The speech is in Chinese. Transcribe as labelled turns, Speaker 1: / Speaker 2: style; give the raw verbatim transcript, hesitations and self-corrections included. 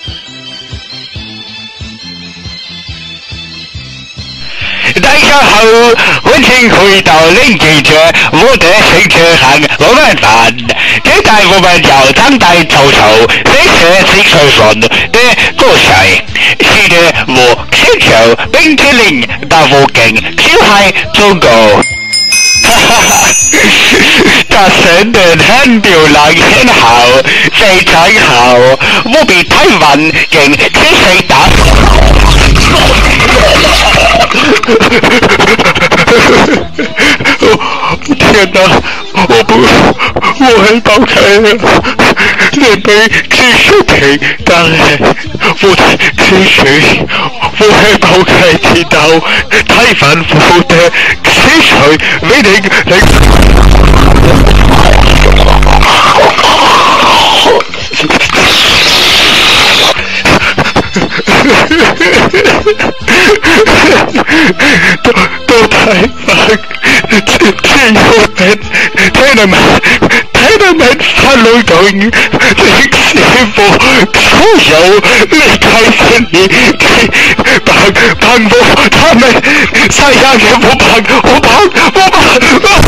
Speaker 1: 大家好，欢迎回到林记者我的兴趣和我们班。现在我们要张带抽抽这些新手顺的故事。是的，我请求冰淇淋大福建小孩中国。哈哈哈，他真的很漂亮，很好，非常好。我比台湾更仔细打。天哪！我不，我很抱歉。那杯汽水瓶，当然，我的汽水，我很抱歉听到台湾府的汽水未能能。到到台灣，只有人睇得明，睇得明法律講歷史部所有離開分離幫幫我他們，三亞人我幫我幫我幫。